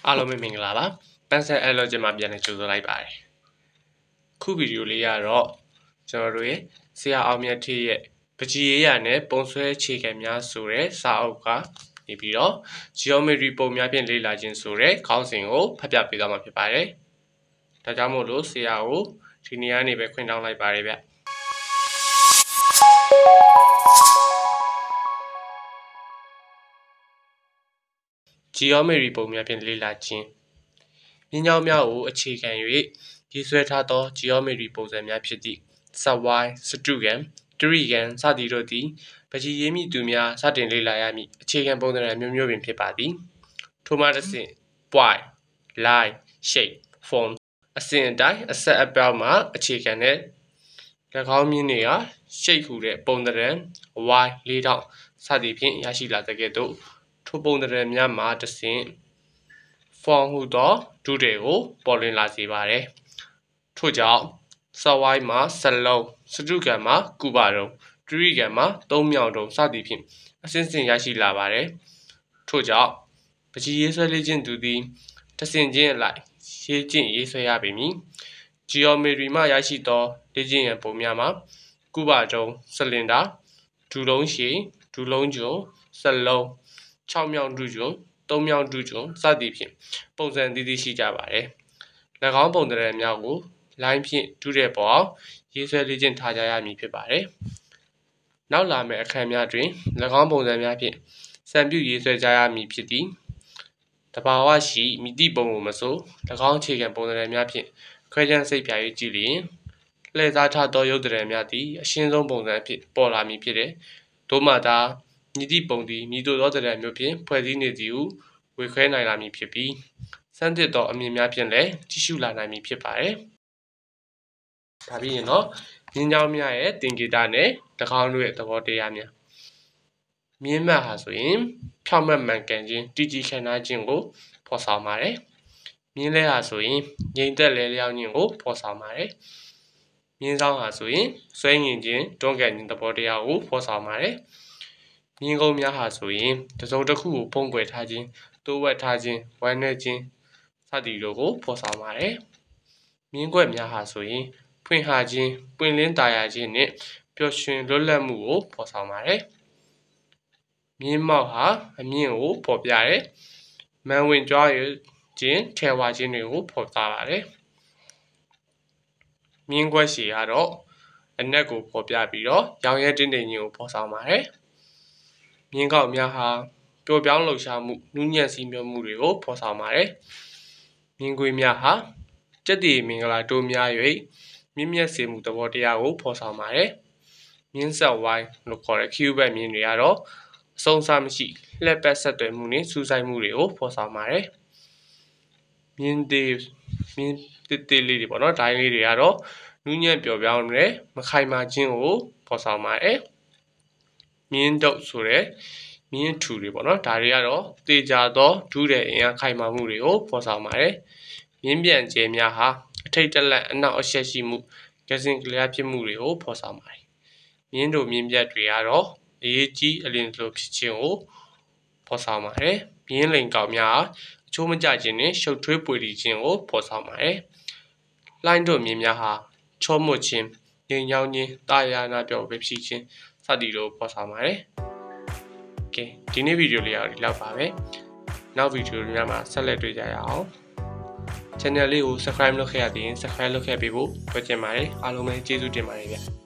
အားလုံးပဲမင်္ဂလာပါပန်းဆက်အဲ့လိုကျမှပြန်နေကြိုဆိုလိုက်ပါတယ်ခုဗီဒီယိုလေးကတော့ကျွန်တော်တို့ရဲ့ဆရာအောင်မြတ်ထေးရဲ့ပကြီးရေးရနဲ့ပုံဆွဲအခြေခံများဆိုတဲ့စာအုပ်ကနေပြီးတော့ geometry ပုံများဖြင့်လေ့လာခြင်းဆိုတဲ့ခေါင်းစဉ်ကိုဖတ်ပြပေးသွားမှာဖြစ်ပါတယ်ဒါကြောင့်မို့လို့ဆရာကိုဒီနေရာနေပဲခွင့်တောင်းလိုက်ပါတယ်ဗျgeometry ပုံများဖြင့်လေ့လာခြင်းမြင်းကြောင်းများကိုအခြေခံ၍ရေးဆွဲထားသော geometry ပုံစံများဖြစ်သည့်စက်ဝိုင်းစတုဂံတရိဂံစသည်တို့သည်ပကြီးရေးမိသူများစတင်လေ့လာရမည့်အခြေခံပုံစံမျိုးမျိုးပင်ဖြစ်ပါသည်ထို့မှတစ်ဆင့် point line shape form အစဉ်အတိုင်းအဆက်အပြောက်မှအခြေခံတဲ့၎င်းမြင်းတွေက shape ဟူတဲ့ပုံသဏ္ဍာန် y ၄ထောင်စသည်ဖြင့်ရရှိလာတဲ့ကဲ့သို့ထိုပုံသဏ္ဍာန်များမှာတစ်ဆင့် form ဟူသောဒုတွေကိုပေါ်လွင်လာစေပါတယ်ထို့ကြောင့်စက်ဝိုင်းမှာဆက်လုံးစတုဂံမှာကုဘတုံတရိဂံမှာသုံးမြောင်တုံစသည်ဖြင့်အစဉ်စဉ်ရရှိလာပါတယ်ထို့ကြောင့်ပကြီးရေးဆွဲလေ့ကျင့်သူသည်တစ်ဆင့်ချင်းအလိုက်ရေးကျင့်ရေးဆွဲရပေမည် geometry မှာရရှိသောလေ့ကျင့်ရန်ပုံများမှာကုဘတုံစလင်ဒါဒူလုံးရှည်ဒူလုံးကျုံဆက်လုံး6မြောင်ဒူကျုံ3မြောင်ဒူကျုံစသည်ဖြင့်ပုံစံသီးသီးရှိကြပါတယ်၎င်းပုံသဏ္ဍာန်များကို line ဖြင့်ဒူတဲ့ပေါ်အောင်ရေးဆွဲလေ့ကျင့်ထားကြရမည်ဖြစ်ပါတယ်နောက်လာမယ့်အခန်းများတွင်၎င်းပုံစံများဖြင့်စံပြုရေးဆွဲကြရမည်ဖြစ်သည်တဘာဝရှိမိတိပုံကိုမဆို၎င်းအခြေခံပုံသဏ္ဍာန်များဖြင့်ခွဲခြမ်းစိတ်ဖြာ၍ကြည့်လျင်လှည့်စားထားသောရုပ်သဏ္ဍာန်များသည်အရှင်းဆုံးပုံစံဖြင့်ပေါ်လာမည်ဖြစ်တယ်သို့မှသာမိတိပုံသည်မိတို့သောသဏ္ဍာန်မျိုးဖြင့်ဖွဲ့စည်းနေသည်ဟုဝေခွဲနိုင်လာမည်ဖြစ်ပြီးစမ်းသစ်သောအမြင်များဖြင့်လည်းကြည့်ရှုလာနိုင်မည်ဖြစ်ပါတယ်ဒါပြီးရင်တော့မြင်းကြောင်းများရဲ့သင်္ကေတနဲ့၎င်းတို့ရဲ့သဘောတရားများမြင်းမတ်ဟာဆိုရင်ဖြောင့်မတ်မှန်ကန်ခြင်းတည်ကြည်ခံထားခြင်းကိုဖော်ဆောင်ပါတယ်မြင်းလဲဟာဆိုရင်ငြိမ်သက်လဲလျောင်းခြင်းကိုဖော်ဆောင်ပါတယ်မြင်းဆောင်ဟာဆိုရင်ဆွဲငင်ခြင်းတွန်းကန်ခြင်းသဘောတရားကိုဖော်ဆောင်ပါတယ်မြင်းကုန်းများဟာဆိုရင်တစုံတစ်ခုကိုဖုံးကွယ်ထားခြင်းတိုးဝက်ထားခြင်းဝမ်းနည်းခြင်းစသည်တို့ကိုဖော်ဆောင်ပါတယ်မြင်းကွက်များဟာဆိုရင်ဖွင့်ဟခြင်းပွင့်လင်းတာယာခြင်းနဲ့ပျော်ရွှင်လွတ်လပ်မှုကိုဖော်ဆောင်ပါတယ်မြင်းမောက်ဟာအမြင့်ကိုဖော်ပြတယ်မန်ဝင်ကြွားရခြင်းထဲဝါခြင်းတွေကိုဖော်ပြပါတယ်မြင်းကွက်ရှည်ကတော့အနက်ကိုဖော်ပြပြီးတော့ရောင်ရဲတင်းတိမ်ခြင်းကိုဖော်ဆောင်ပါတယ်မြင်းကောက်များဟာပျော်ပြောင်းလှုပ်ရှားမှုနူးညံ့စီးမျောမှုတွေကိုဖော်ဆောင်ပါတယ်မြင်းကွေးများဟာကြက်တီမင်္ဂလာတိုးများ၍မြင့်မြတ်စေမှုသဘောတရားကိုဖော်ဆောင်ပါတယ်မြင်းဆက်ဝိုင်းလို့ခေါ်တဲ့ cube မြင်းတွေကတော့အဆုံးအစမရှိလှက်ပတ်ဆက်သွယ်မှုနဲ့စူးစိုက်မှုတွေကိုဖော်ဆောင်ပါတယ်မြင်းသေးလေးတွေပေါ့နော်ဒိုင်းလေးတွေကတော့နူးညံ့ပျော်ပြောင်းတဲ့မခိုင်မာခြင်းကိုဖော်ဆောင်ပါတယ်မြင်းတုပ်ဆိုတဲ့မြင်းထူတွေပေါ့နော်ဒါတွေကတော့တေချာသောဒူးတဲ့အင်အားခိုင်မာမှုတွေကိုဖော်ဆောင်ပါတယ်မြင်းပြန်ကျဲများဟာအထိတ်တလန့်အနောက်အရှက်ရှိမှုကစင်ကလျားဖြစ်မှုတွေကိုဖော်ဆောင်ပါတယ်မြင်းတို့မြင်းပြတ်တွေကတော့အရေးကြီးအလင်းလိုဖြစ်ခြင်းကိုဖော်ဆောင်ပါတယ်မြင်းလိန်ကောင်များအချိုးမကျခြင်းနဲ့ရှုပ်ထွေးပွေလီခြင်းကိုဖော်ဆောင်ပါတယ်လှိုင်းတို့မြင်းများဟာချောမွတ်ခြင်းငြိမ်ချောင်းခြင်းတာယာနာပြောပဲဖြစ်ခြင်းစသည်တို့ဖော်ဆောင်ပါတယ်ကဲဒီနေ့ဗီဒီယိုလေးကတော့ဒီလောက်ပါပဲနောက်ဗီဒီယိုများမှာဆက်လက်တွေ့ကြရအောင် channel လေးကို subscribe လုပ်ခဲ့ရရင် subscribe လုပ်ခဲ့ပေးဖို့ပြောချင်ပါတယ်အားလုံးပဲကျေးဇူးတင်ပါတယ်ဗျ